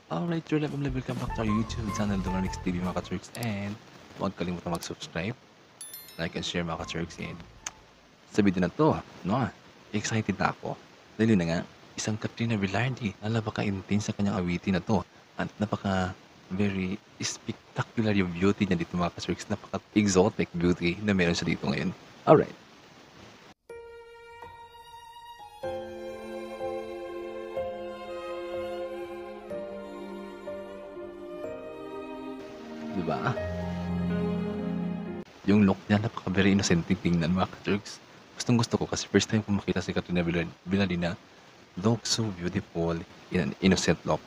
Alright, your level welcome back to our YouTube channel, Dumarmix TV mga ka-Turks. And huwag kalimutan mag-subscribe, like and share mga ka-Turks. And sa video na to, no, excited na ako. Dahil yun na nga, isang Katrina Velarde na napaka-intense sa kanyang awitin na to. At very spectacular yung beauty niya dito mga ka-Turks. Napaka-exotic beauty na meron siya dito ngayon. Alright. Diba? Yung look niya, napaka-very innocent tingnan mga ka-Turks. Gustong-gusto ko kasi first time ko makita si Katrina Velarde na look so beautiful in an innocent look.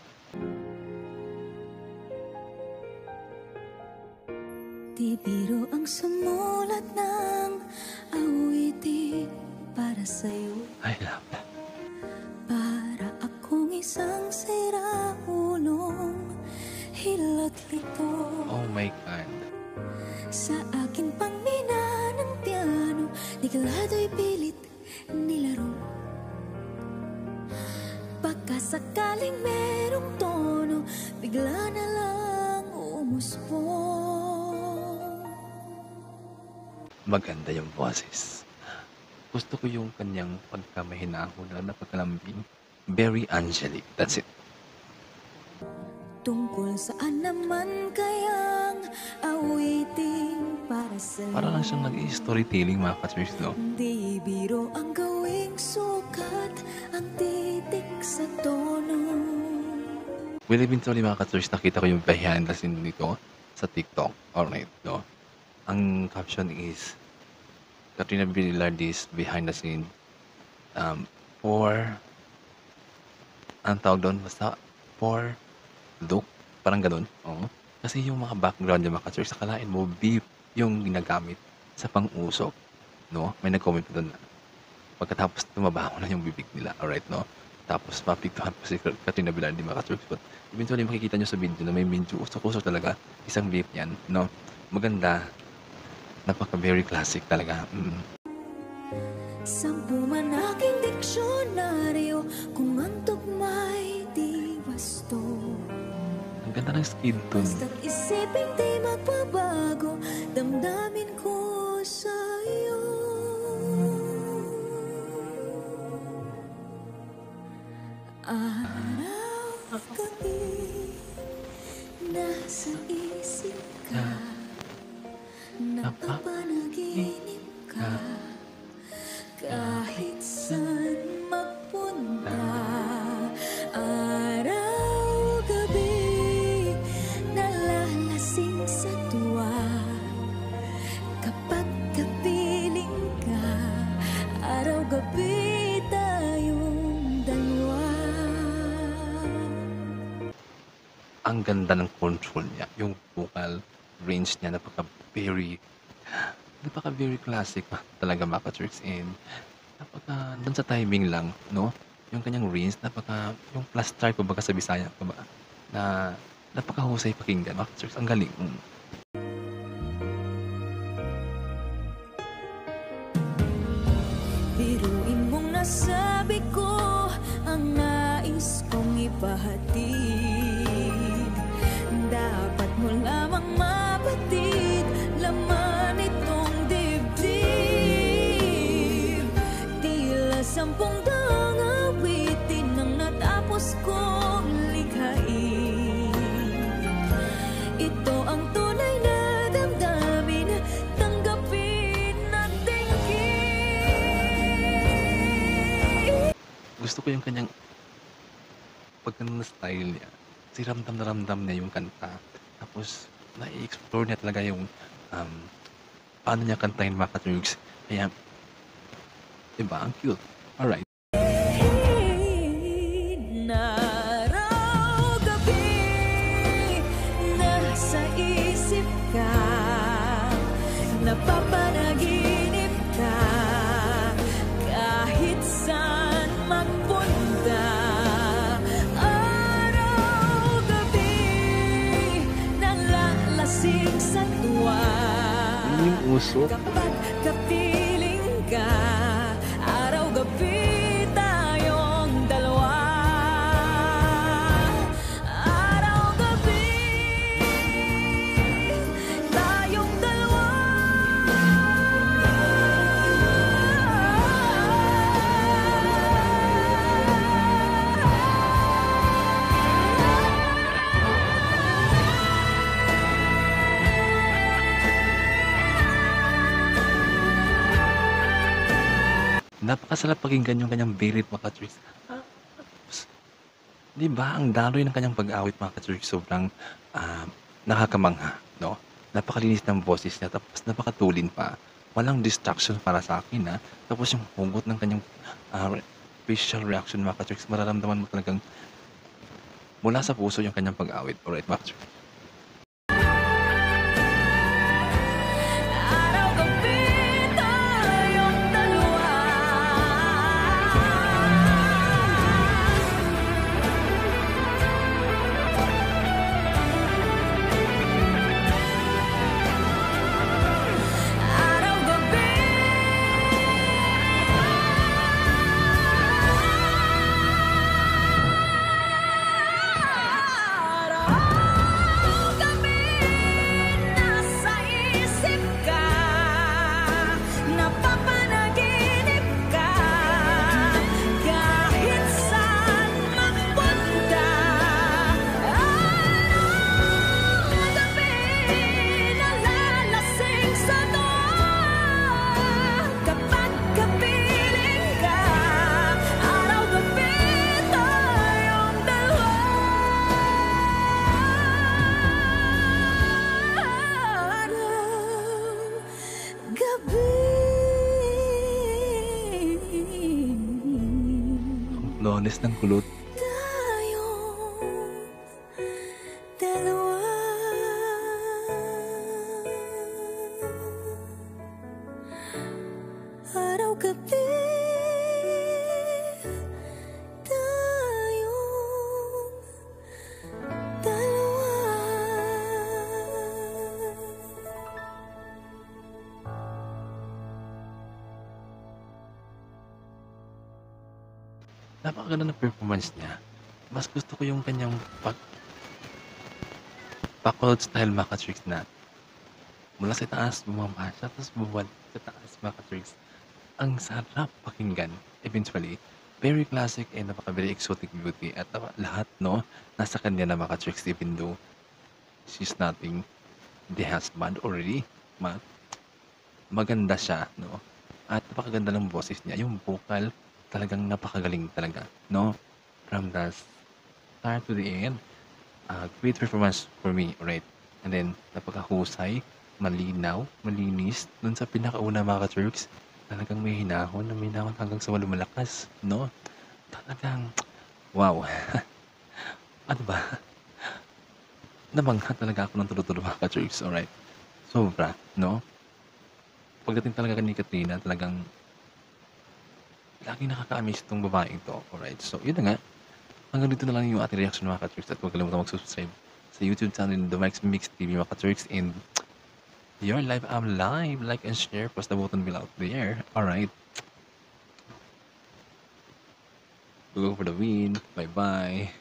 Di biro ang sumulat ng awitin para sa'yo. I love that. Para akong isang siraulong hilot lito. Oh my God. Sa akin pang mina ng piano, niglado'y pilit nilaro. Pagkasakaling merong tono, bigla na lang umusbong. Maganda yung boses. Gusto ko yung kanyang pagkamahinahon na napagkalambing. Very angelic. That's it. Tungkol saan naman kayang awitin para sa'yo? Para lang siyang nag-storytelling mga ka-Turks, no? Di biro ang gawing sukat, ang titik sa tono. Well, eventually mga ka-Turks, nakita ko yung behind the scene dito sa TikTok. Alright, no? Ang caption is Katrina Velarde's behind the scene for ang tawag doon, basta for look, parang ganun. Oo. Kasi yung mga background yung mga ka-Turks, akalain mo beef yung ginagamit sa pang-usok, no? May nag-comment pa doon na pagkatapos tumabaho na yung bibig nila, alright, no? Tapos mapiktuhan po si Katrina Velarde mga ka-Turks. But eventually makikita nyo sa video na may medyo usok-usok talaga isang beef yan, no? Maganda, napaka-very classic talaga. Sampu man aking diksyonaryo, kung ang tugma'y di wasto. Ang ganda ng skin tone. Basta't isipin di magbabago, damdamin ko sa'yo. Araw, gabi, nasa isip ka, napapanaginip ka, kahit saan magpunta. Araw, gabi, nalalasing sa tuwa, kapag kapiling ka, araw, gabi, tayong dalawa. Ang ganda ng control niya. Yung vocal range niya, napaka-very classic talaga mga ka-Turks. And doon sa timing lang, no? Yung kanyang range, yung plus type ko baga sa Bisaya ko ba, na napakahusay pakinggan mga ka-Turks. Ang galing. Biruin mong nasabi ko ang nais kong ipahatid. Dapat mo lamang mapatid laman itong dibdib. Tila 10 daang awitin nang natapos kong likhain. Ito ang tunay na damdamin, tanggapin at tingin. Gusto ko yung kanyang pagkano na style niya. Si ramdam na ramdam niya yung kanta. Tapos, na-explore niya talaga yung paano niya kantahin mga ka-Turks. Kaya, diba? Ang cute. Alright. Araw, gabi, nasa isip ka, napapanaginip ka, kahit saan magpunta. Araw, gabi, nalalasing sa tuwa, Yung usok. kapag kapiling ka, araw, gabi, tayong dalawa. Napakasarap pakinggan yung kanyang birit mga ka-Trix. Tapos, 'di ba ang daloy ng kanyang pag-awit mga ka-Trix sobrang, nakakamangha 'no. Napakalinis ng boses niya tapos napakatulin pa. Walang distraction para sa akin, Tapos yung hugot ng kanyang, ah, facial reaction mga ka-Trix mararamdaman mo talagang mula sa puso yung kanyang pag-awit. Alright mga ka-Trix. Araw-gabi tayong dalawa. Araw-gabi araw-gabi nasa isip ka, napapanaginip ka, kahit saan mapunta. Araw-gabi nalalasing sa tuwa, kapag kapiling ka. Araw-gabi tayong dalawa. Araw-gabi Flawless ng kulot. tayong dalawa. Araw-gabi tayong dalawa. Napakaganda ng performance niya. Mas gusto ko yung kanyang backward style mga ka-Trix na mula sa taas bumaba siya tapos bumabalik sa taas mga ka-Trix. Ang sarap pakinggan eventually. Very classic and very exotic beauty at lahat no nasa kanya na mga ka-Trix even though she's nothing the husband already. Maganda siya no at napakaganda ng boses niya. Yung vocal talagang napakagaling talaga no from the start to the end. Great performance for me, right? And then, napakahusay, malinaw, malinis. Dun sa pinakauna mga ka-Turks, talagang may hinahon hanggang sa malakas, no? Talagang, wow. Ano ba? Nabangga talaga ako ng tulo-tulo mga ka-Turks, alright? Sobra, no? Pagdating talaga ni Katrina, talagang laging nakaka-amaze itong babaeng to, alright? So, yun na nga. Hanggang dito na lang yung ating reaction mga ka-Turks at huwag kalimutan mag-subscribe sa YouTube channel The Mike's Mix TV mga ka-Turks and your live, I'm live. Like and share, press the button below out there. Alright. We'll go for the win. Bye-bye.